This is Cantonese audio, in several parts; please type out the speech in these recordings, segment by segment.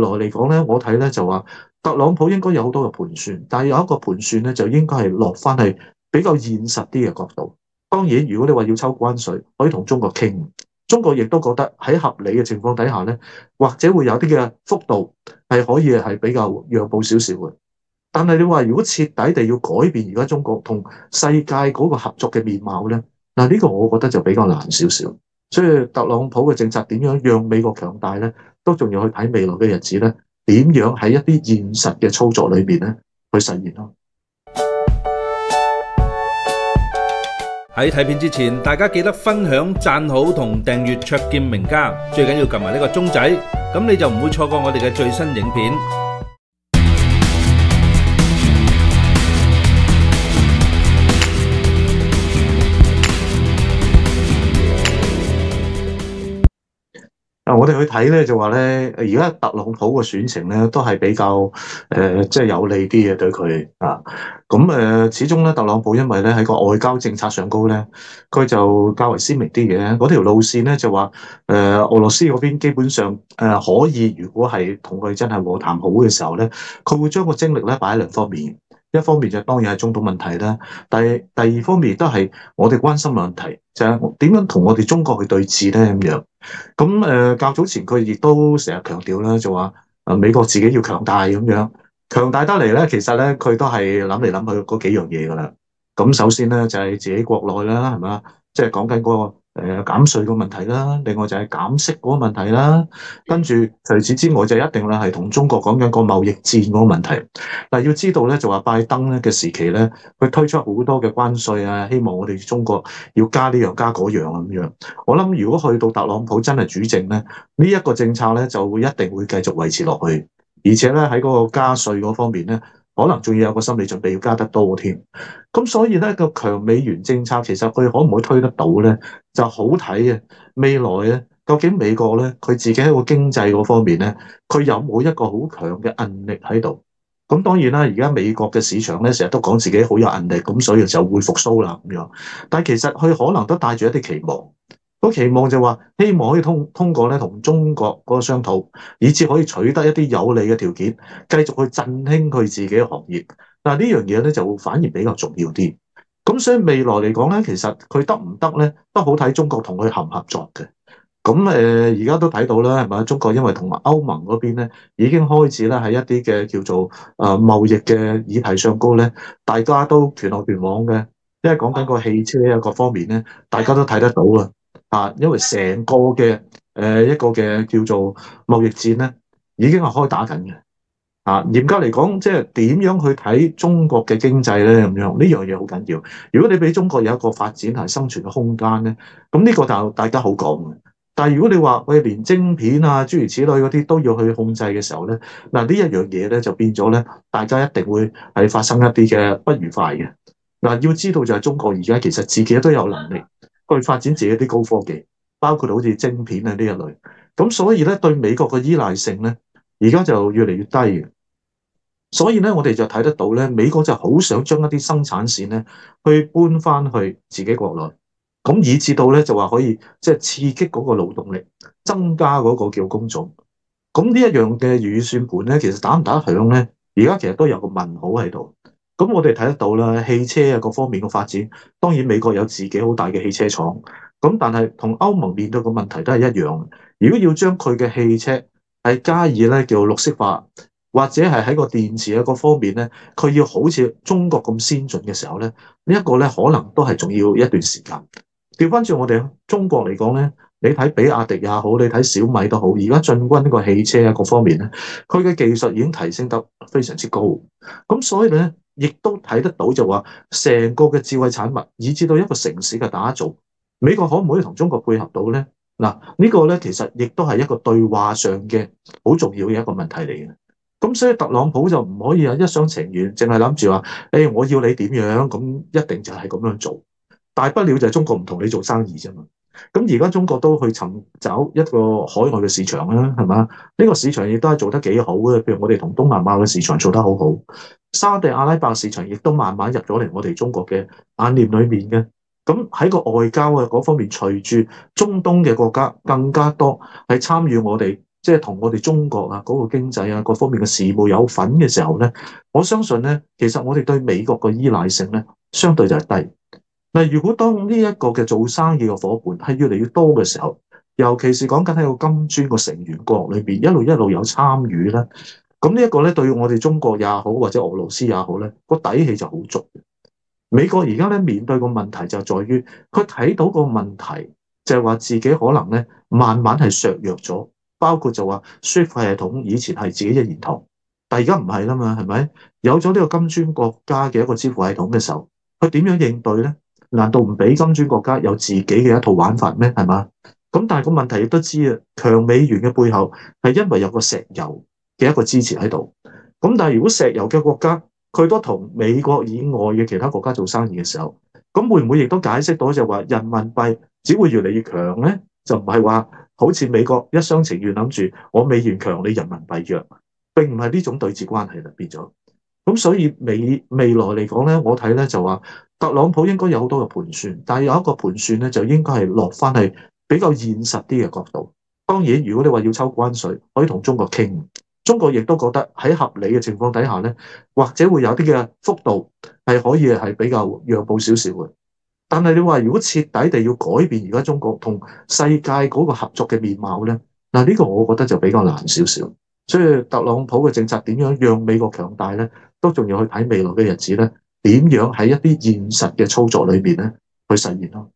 來嚟講咧，我睇咧就話特朗普應該有好多嘅盤算，但係有一個盤算咧就應該係落翻去比較現實啲嘅角度。當然，如果你話要抽關稅，可以同中國傾。中國亦都覺得喺合理嘅情況底下咧，或者會有啲嘅幅度係可以係比較讓步少少嘅。但係你話如果徹底地要改變而家中國同世界嗰個合作嘅面貌咧，嗱呢個我覺得就比較難少少。所以特朗普嘅政策點樣讓美國強大咧，都仲要去睇未來嘅日子咧，點樣喺一啲現實嘅操作裏邊咧去實現咯。 喺睇片之前，大家記得分享、讚好同訂閱卓見名家，最緊要撳埋呢個鐘仔，咁你就唔會錯過我哋嘅最新影片。 我哋去睇咧就話咧，而家特朗普嘅選情咧都係比較即係有利啲嘅對佢啊。咁始終咧特朗普因為咧喺個外交政策上高咧，佢就較為鮮明啲嘅。嗰條路線咧就話俄羅斯嗰邊基本上可以，如果係同佢真係和談好嘅時候咧，佢會將個精力咧擺喺兩方面。一方面就當然係中東問題啦，但係第二方面都係我哋關心嘅問題，就係點樣同我哋中國去對峙咧咁樣。咁較早前佢亦都成日強調啦，就話美國自己要強大咁樣，強大得嚟咧，其實咧佢都係諗嚟諗去嗰幾樣嘢噶啦。咁首先咧就係自己國內啦，係嘛，即係講緊嗰個減稅個問題啦，另外就係減息嗰個問題啦，跟住除此之外就一定咧係同中國講緊個貿易戰嗰個問題。嗱，要知道咧就話拜登咧嘅時期咧，佢推出好多嘅關稅啊，希望我哋中國要加呢樣加嗰樣咁樣。我諗如果去到特朗普真係主政咧，呢一個政策咧就會一定會繼續維持落去，而且咧喺嗰個加稅嗰方面咧，可能仲要有個心理準備要加得多添。咁所以咧個強美元政策其實佢可唔可以推得到咧，就好睇嘅。未來咧究竟美國咧佢自己喺個經濟嗰方面咧，佢有冇一個好強嘅韌力喺度？咁當然啦，而家美國嘅市場咧成日都講自己好有韌力，咁所以就會復甦啦咁樣。但係其實佢可能都帶住一啲期望，個期望就話希望可以通過咧同中國嗰個商討，以至可以取得一啲有利嘅條件，繼續去振興佢自己嘅行業。嗱呢樣嘢咧就反而比較重要啲。咁所以未來嚟講咧，其實佢得唔得咧，都好睇中國同佢合唔合作嘅。咁而家都睇到啦，係咪？中國因為同埋歐盟嗰邊咧，已經開始咧喺一啲嘅叫做貿易嘅議題上高咧，大家都拳來拳往嘅。因為講緊個汽車啊各方面咧，大家都睇得到啊。因為成個嘅一個嘅叫做貿易戰咧，已經係開打緊嘅。啊，嚴格嚟講，即係點樣去睇中國嘅經濟咧？咁樣呢樣嘢好緊要。如果你俾中國有一個發展同生存嘅空間咧，咁呢個就大家好講嘅。但係如果你話喂連晶片啊諸如此類嗰啲都要去控制嘅時候咧，嗱呢一樣嘢咧就變咗咧，大家一定會係發生一啲嘅不愉快嘅。嗱，要知道就係中國而家其實自己都有能力去發展自己啲高科技，包括好似晶片啊呢一類。咁所以咧對美國嘅依賴性咧，而家就越嚟越低嘅。所以咧我哋就睇得到咧，美國就好想將一啲生產線咧去搬翻去自己國內。咁以至到咧就話可以即係刺激嗰個勞動力，增加嗰個叫工種。咁呢一樣嘅預算盤咧，其實打唔打得響咧？而家其實都有個問號喺度。咁我哋睇得到啦，汽車啊各方面嘅發展，當然美國有自己好大嘅汽車廠。咁但係同歐盟面對嘅問題都係一樣。如果要將佢嘅汽車係加以咧叫綠色化，或者係喺個電池啊各方面咧，佢要好似中國咁先進嘅時候咧，呢一個咧可能都係仲要一段時間。調翻轉我哋中國嚟講咧，你睇比亞迪也好，你睇小米都好，而家進軍呢個汽車啊各方面咧，佢嘅技術已經提升得非常之高。咁所以咧，亦都睇得到就話成個嘅智慧產物，以至到一個城市嘅打造，美國可唔可以同中國配合到咧？嗱，呢個咧其實亦都係一個對話上嘅好重要嘅一個問題嚟嘅。咁所以特朗普就唔可以一廂情願，淨係諗住話，我要你點樣，咁一定就係咁樣做。大不了就係中國唔同你做生意啫嘛。咁而家中國都去尋找一個海外嘅市場啦，係嘛？呢個市場亦都係做得幾好嘅。譬如我哋同東南亞嘅市場做得好好，沙地阿拉伯市場亦都慢慢入咗嚟我哋中國嘅眼簾裏面嘅。咁喺個外交嘅嗰方面，隨住中東嘅國家更加多係參與我哋即係同我哋中國啊嗰個經濟啊各方面嘅事務有份嘅時候咧，我相信咧，其實我哋對美國嘅依賴性咧，相對就係低。嗱，如果當呢一個嘅做生意嘅伙伴係越嚟越多嘅時候，尤其是講緊喺個金磚個成員國裏邊一路有參與咧，咁呢一個咧對我哋中國也好或者俄羅斯也好咧，個底氣就好足。美國而家咧面對個問題就在於，佢睇到個問題就係話自己可能咧慢慢係削弱咗，包括就話 SWIFT 系統以前係自己一言堂，但係而家唔係啦嘛，係咪？有咗呢個金磚國家嘅一個支付系統嘅時候，佢點樣應對咧？難道唔俾金磚國家有自己嘅一套玩法咩？係嘛？咁但係個問題亦都知啊，強美元嘅背後係因為有個石油嘅一個支持喺度。咁但係如果石油嘅國家佢都同美國以外嘅其他國家做生意嘅時候，咁會唔會亦都解釋到就話人民幣只會越嚟越強咧？就唔係話好似美國一廂情願諗住我美元強你人民幣弱，並唔係呢種對峙關係啦，變咗。咁所以未來嚟講咧，我睇咧就話特朗普應該有好多嘅盤算，但係有一個盤算咧就應該係落翻去比較現實啲嘅角度。當然，如果你話要抽關稅，可以同中國傾，中國亦都覺得喺合理嘅情況底下咧，或者會有啲嘅幅度係可以係比較讓步少少嘅。但係你話如果徹底地要改變而家中國同世界嗰個合作嘅面貌咧，嗱呢個我覺得就比較難少少。所以特朗普嘅政策點樣讓美國強大咧，都仲要去睇未來嘅日子咧，點樣喺一啲現實嘅操作裏面咧去實現咯。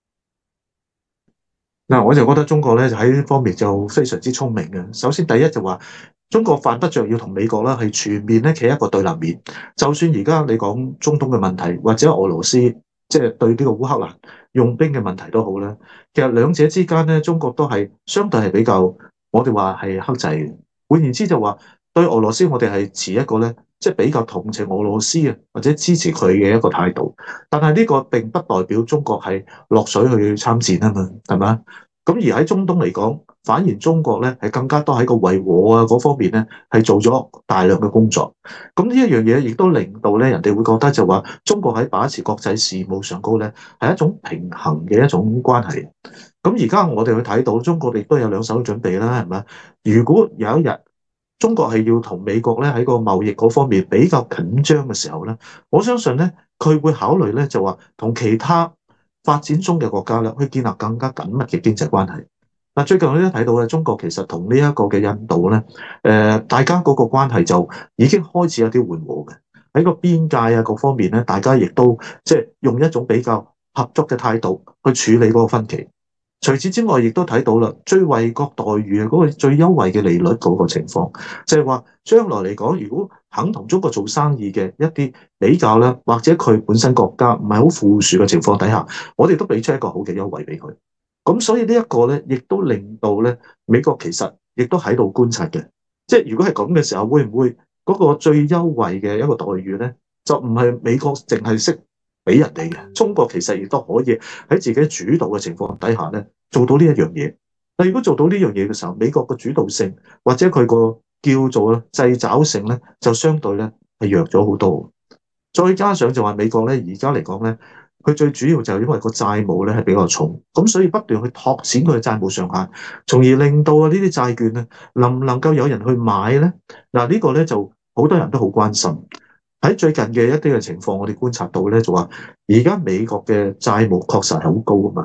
嗱，我就覺得中國咧就喺呢方面就非常之聰明嘅。首先第一就話中國犯不着要同美國啦係全面咧企一個對立面。就算而家你講中東嘅問題，或者俄羅斯即係對呢個烏克蘭用兵嘅問題都好啦，其實兩者之間咧，中國都係相對係比較，我哋話係克制嘅。換言之就話對俄羅斯我哋係持一個咧，即係比較同情俄羅斯啊，或者支持佢嘅一個態度。但係呢個並不代表中國係落水去參戰啊嘛，係咪？咁而喺中東嚟講，反而中國咧係更加多喺個維和啊嗰方面咧係做咗大量嘅工作。咁呢一樣嘢亦都令到咧人哋會覺得就話中國喺把持國際事務上高咧係一種平衡嘅一種關係。咁而家我哋去睇到中國亦都有兩手準備啦，係咪？如果有一日中國係要同美國咧喺個貿易嗰方面比較緊張嘅時候咧，我相信咧佢會考慮咧就話同其他發展中嘅國家咧，去建立更加緊密嘅經濟關係。嗱，最近我都睇到咧，中國其實同呢一個嘅印度咧，大家嗰個關係就已經開始有啲緩和嘅。喺個邊界啊各方面咧，大家亦都即係用一種比較合作嘅態度去處理嗰個分歧。除此之外，亦都睇到啦，最惠國待遇嘅嗰個最優惠嘅利率嗰個情況，就係話將來嚟講，如果肯同中國做生意嘅一啲比較咧，或者佢本身國家唔係好富庶嘅情況底下，我哋都俾出一個好嘅優惠俾佢。咁所以呢一個咧，亦都令到咧美國其實亦都喺度觀察嘅，即係如果係咁嘅時候，會唔會嗰個最優惠嘅一個待遇咧，就唔係美國淨係識俾人哋嘅，中國其實亦都可以喺自己主導嘅情況底下咧，做到呢一樣嘢。但如果做到呢樣嘢嘅時候，美國嘅主導性或者佢個叫做掣肘性咧，就相對咧係弱咗好多。再加上就話美國咧，而家嚟講咧，佢最主要就係因為個債務咧係比較重，咁所以不斷去拓展佢嘅債務上限，從而令到呢啲債券咧能唔能夠有人去買咧？嗱，呢個咧就好多人都好關心。喺最近嘅一啲嘅情況，我哋觀察到咧，就話而家美國嘅債務確實係好高啊嘛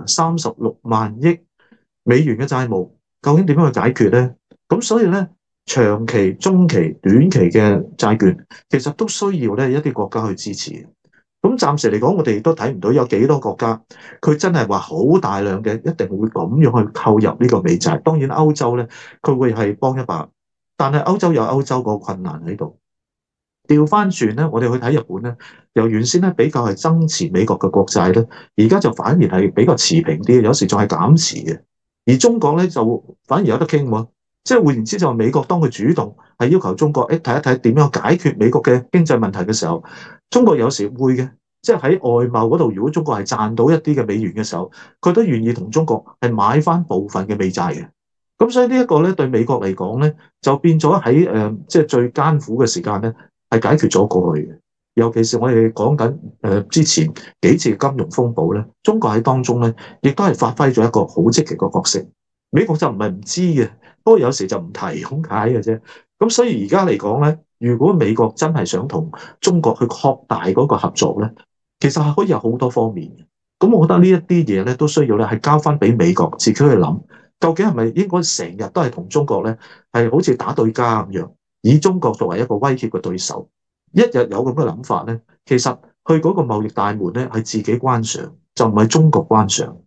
，36萬億美元嘅債務，究竟點樣去解決咧？咁所以咧，長期、中期、短期嘅債券，其實都需要咧一啲國家去支持。咁暫時嚟講，我哋都睇唔到有幾多國家，佢真係話好大量嘅，一定會咁樣去購入呢個美債。當然歐洲咧，佢會係幫一把，但係歐洲有歐洲個困難喺度。調翻轉咧，我哋去睇日本咧，由原先咧比較係增持美國嘅國債咧，而家就反而係比較持平啲，有時仲係減持嘅。而中國咧就反而有得傾喎，即係換言之就係美國當佢主動係要求中國睇一睇點樣解決美國嘅經濟問題嘅時候，中國有時會嘅，即係喺外貿嗰度，如果中國係賺到一啲嘅美元嘅時候，佢都願意同中國係買翻部分嘅美債嘅。咁所以呢一個咧對美國嚟講咧，就變咗喺即係最艱苦嘅時間咧。係解決咗過去嘅，尤其是我哋講緊之前幾次金融風暴咧，中國喺當中咧，亦都係發揮咗一個好積極嘅角色。美國就唔係唔知嘅， 不過有時就唔提咁解嘅啫。咁所以而家嚟講咧，如果美國真係想同中國去擴大嗰個合作咧，其實係可以有好多方面嘅。咁我覺得呢一啲嘢咧都需要咧係交翻俾美國自己去諗，究竟係咪應該成日都係同中國咧係好似打對家咁樣，以中國作為一個威脅嘅對手？一日有咁嘅諗法咧，其實去嗰個貿易大門咧係自己關上，就唔係中國關上。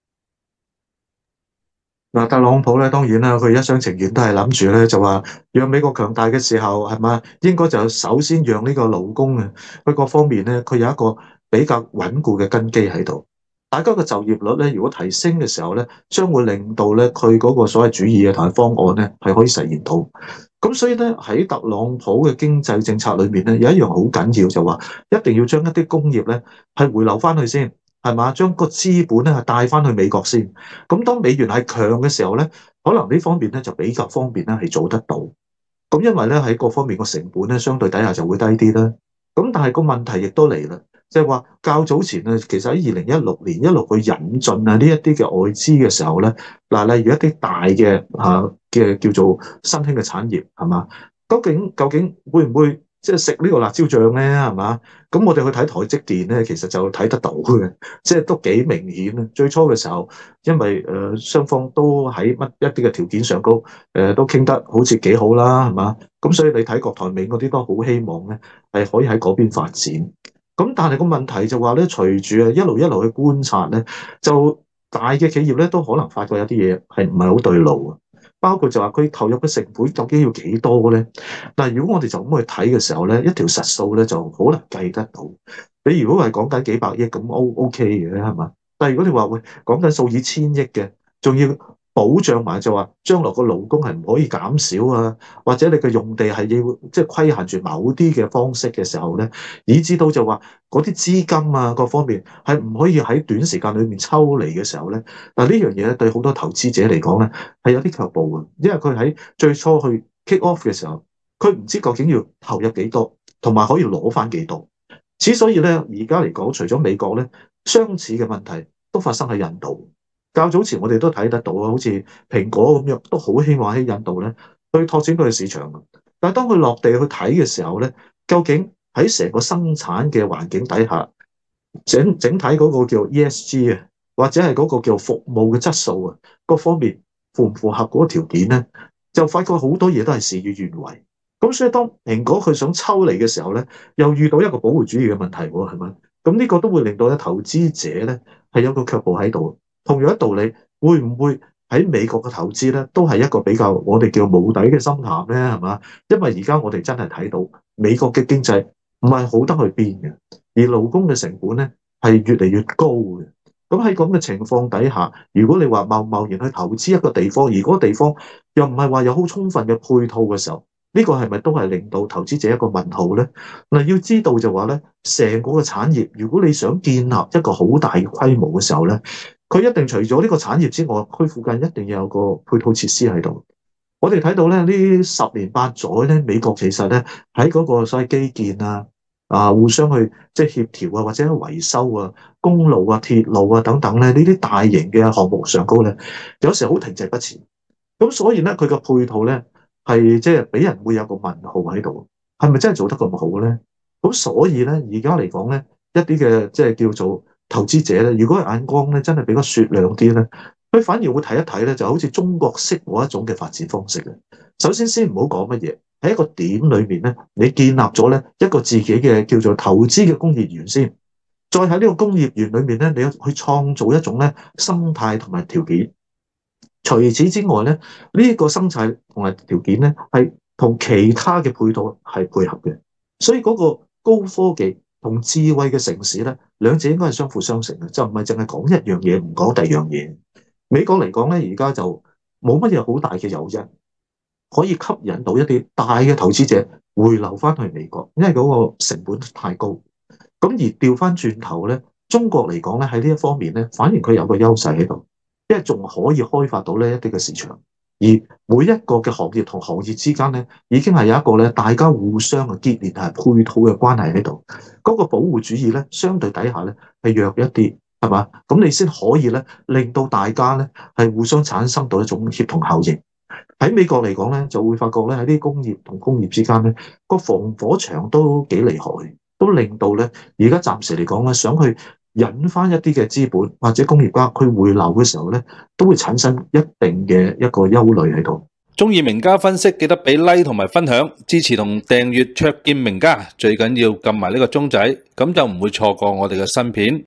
嗱，特朗普咧，當然啦，佢一廂情願都係諗住咧，就話讓美國強大嘅時候，係嘛，應該就首先讓呢個勞工啊，佢各方面咧，佢有一個比較穩固嘅根基喺度。大家嘅就業率咧，如果提升嘅時候咧，將會令到咧佢嗰個所謂主義嘅同埋方案咧，係可以實現到。咁所以咧喺特朗普嘅經濟政策裏面咧，有一樣好緊要就話，一定要將一啲工業咧係回流翻去先。係嘛？將個資本咧係帶翻去美國先。咁當美元係強嘅時候咧，可能呢方面咧就比較方便咧係做得到。咁因為咧喺各方面個成本咧相對底下就會低啲啦。咁但係個問題亦都嚟啦，即係話較早前咧，其實喺2016年一路去引進啊呢一啲嘅外資嘅時候咧，嗱例如一啲大嘅叫做新興嘅產業係嘛？究竟會唔會即係食呢個辣椒醬咧？係嘛？咁我哋去睇台積電咧，其實就睇得到嘅，即係都幾明顯啊！最初嘅時候，因為雙方都喺乜一啲嘅條件上高，都傾得好似幾好啦，係嘛？咁所以你睇郭台銘嗰啲都好希望咧，係可以喺嗰邊發展。咁但係個問題就話咧，隨住啊一路去觀察咧，就大嘅企業咧都可能發覺有啲嘢係唔係好對路啊。包括就話佢投入嘅成本究竟要幾多咧？但係如果我哋就咁去睇嘅時候咧，一條實數咧就好難計得到。你如果係講緊幾百億咁 OK 嘅係嘛？但係如果你話喂講緊數以千億嘅，仲要保障埋就話將來個勞工係唔可以減少啊，或者你嘅用地係要即係規限住某啲嘅方式嘅時候咧，以至到就話嗰啲資金啊各方面係唔可以喺短時間裏面抽離嘅時候咧，嗱呢樣嘢咧對好多投資者嚟講咧係有啲卻步嘅，因為佢喺最初去 kick off 嘅時候，佢唔知究竟要投入幾多，同埋可以攞翻幾多。之所以咧，而家嚟講，除咗美國咧，相似嘅問題都發生喺印度。較早前我哋都睇得到啊，好似蘋果咁樣，都好希望喺印度咧去拓展佢嘅市場。但係當佢落地去睇嘅時候咧，究竟喺成個生產嘅環境底下，整體嗰個叫 ESG 啊，或者係嗰個叫服務嘅質素啊，各方面符唔符合嗰個條件咧，就發覺好多嘢都係事與願違。咁所以當蘋果佢想抽離嘅時候咧，又遇到一個保護主義嘅問題喎，係咪？咁呢個都會令到咧投資者咧係有個卻步喺度。同樣一道理，會唔會喺美國嘅投資咧，都係一個比較我哋叫冇底嘅深潭咧，係嘛？因為而家我哋真係睇到美國嘅經濟唔係好得去邊嘅，而勞工嘅成本咧係越嚟越高嘅。咁喺咁嘅情況底下，如果你話貿然去投資一個地方，而嗰個地方又唔係話有好充分嘅配套嘅時候，呢個係咪都係令到投資者一個問號咧？嗱，要知道就話咧，成個嘅產業，如果你想建立一個好大嘅規模嘅時候咧，佢一定除咗呢個產業之外，佢附近一定要有個配套設施喺度。我哋睇到咧，呢10年8載咧，美國其實咧喺嗰個所謂基建互相去即係協調啊，或者維修啊、公路啊、鐵路啊等等咧，呢啲大型嘅項目上高咧，有時好停滯不前。咁所以咧，佢個配套咧係即係俾人會有個問號喺度，係咪真係做得咁好咧？咁所以咧，而家嚟講咧，一啲嘅即係叫做投資者咧，如果眼光咧真係比較雪亮啲咧，佢反而會睇一睇咧，就好似中國式嗰一種嘅發展方式嘅。首先唔好講乜嘢，喺一個點裏面咧，你建立咗咧一個自己嘅叫做投資嘅工業園先，再喺呢個工業園裏面咧，你去創造一種咧生態同埋條件。除此之外咧，呢個生態同埋條件咧係同其他嘅配套係配合嘅，所以嗰個高科技同智慧嘅城市咧，兩者應該係相輔相成嘅，就唔係淨係講一樣嘢唔講第二樣嘢。美國嚟講咧，而家就冇乜嘢好大嘅誘因可以吸引到一啲大嘅投資者回流翻去美國，因為嗰個成本太高。咁而調翻轉頭咧，中國嚟講咧喺呢一方面咧，反而佢有個優勢喺度。因為仲可以開發到呢一啲嘅市場，而每一個嘅行業同行業之間咧，已經係有一個咧大家互相嘅結連係配套嘅關係喺度。嗰個保護主義咧，相對底下咧係弱一啲，係嘛？咁你先可以咧令到大家咧係互相產生到一種協同效應。 喺美國嚟講咧，就會發覺咧喺啲工業同工業之間咧，個防火牆都幾厲害，都令到咧而家暫時嚟講咧，想去引翻一啲嘅資本或者工業家佢回流嘅時候咧，都會產生一定嘅一個憂慮喺度。 中意名家分析，記得俾 like 同埋分享，支持同訂閱卓見名家，最緊要撳埋呢個鐘仔，咁就唔會錯過我哋嘅新片。